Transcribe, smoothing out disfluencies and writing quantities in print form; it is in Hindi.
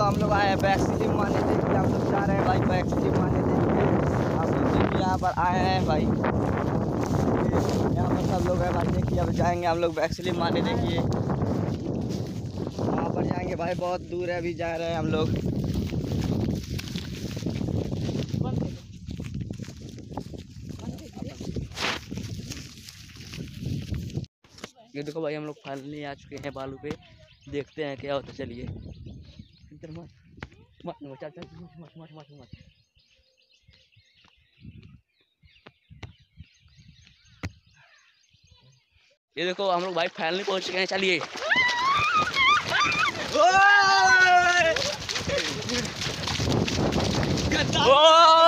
हम लोग आए हैं बैक स्लिप मारने के लिए। हम लोग जा रहे हैं भाई बैक स्लिप मारने के लिए। हम लोग यहाँ पर आए हैं भाई, यहाँ पर सब लोग हैं भाई। देखिए अब जाएंगे हम लोग बैक स्लिप मारने। देखिए वहाँ पर जाएंगे भाई, बहुत दूर है, अभी जा रहे हैं हम लोग। ये देखो भाई हम लोग फाइनली आ चुके हैं बालू पे। देखते हैं क्या होता। चलिए इधर मत मत चल चल मत मत मत मत। ये देखो हम लोग भाई फाइनली पहुंच चुके हैं। चलिए ओ